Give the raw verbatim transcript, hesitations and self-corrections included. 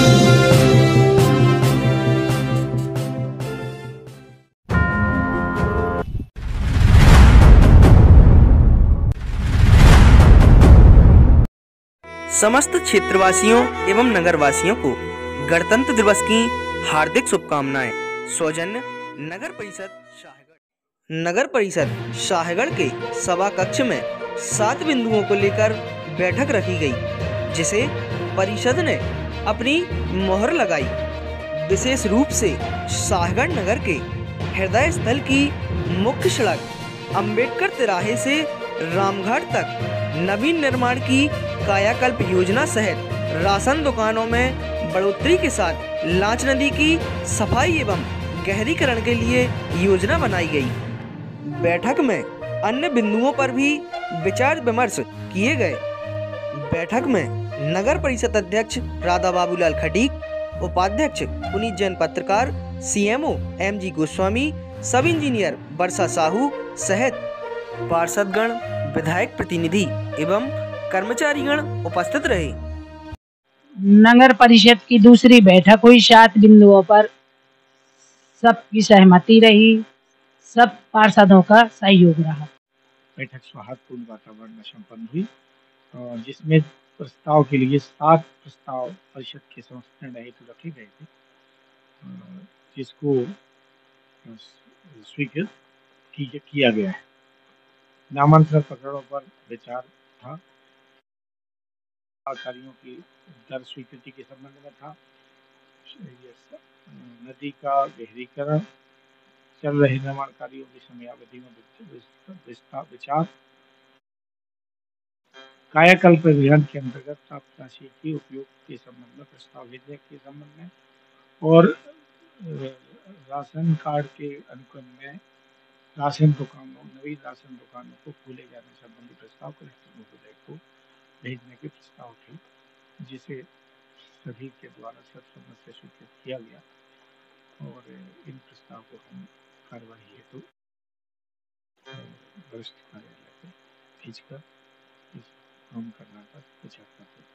समस्त क्षेत्रवासियों एवं नगरवासियों को गणतंत्र दिवस की हार्दिक शुभकामनाएं। सौजन्य नगर परिषद शाहगढ़। नगर परिषद शाहगढ़ के सभा कक्ष में सात बिंदुओं को लेकर बैठक रखी गई, जिसे परिषद ने अपनी मोहर लगाई। विशेष रूप से शाहगढ़ नगर के हृदय स्थल की मुख्य सड़क अंबेडकर तिराहे से रामघाट तक नवीन निर्माण की कायाकल्प योजना सहित राशन दुकानों में बढ़ोतरी के साथ लांच नदी की सफाई एवं गहरीकरण के लिए योजना बनाई गई। बैठक में अन्य बिंदुओं पर भी विचार विमर्श किए गए। बैठक में नगर परिषद अध्यक्ष राधा बाबूलाल खटीक, उपाध्यक्ष पुनीत जैन पत्रकार, सीएमओ एमजी गोस्वामी, सब इंजीनियर वर्षा साहू सहित पार्षदगण, विधायक प्रतिनिधि एवं कर्मचारीगण उपस्थित रहे। नगर परिषद की दूसरी बैठक हुई। सात बिंदुओं पर सबकी सहमति रही, सब पार्षदों का सहयोग रहा। बैठक सौहार्दपूर्ण वातावरण में संपन्न हुई, जिसमें प्रस्ताव के लिए सात प्रस्ताव परिषद के समक्ष निर्णय हेतु रखे गए थे, जिसको स्वीकृत किया गया है। नामांतरण प्रकरणों पर विचार था, कार्यों की दर स्वीकृति के संबंध में था, नदी का गहरीकरण, चल रहे निर्माण कार्यों की समयावधि में विचार, कायाकल्प अभियान के अंतर्गत प्राप्त राशि के उपयोग के संबंध में प्रस्ताव भेजने के संबंध में, और राशन कार्ड के अनुक्रम में राशन दुकानों नवीन राशन दुकानों को खोले जाने संबंधी प्रस्ताव कलेक्टर महोदय को भेजने के प्रस्ताव थे, जिसे सभी के द्वारा सर्वसम्मति से स्वीकृत किया गया। और इन प्रस्ताव को हम कार्यवाही हेतु वरिष्ठ कार्यालय को भेजकर इस काम करना था विचार करते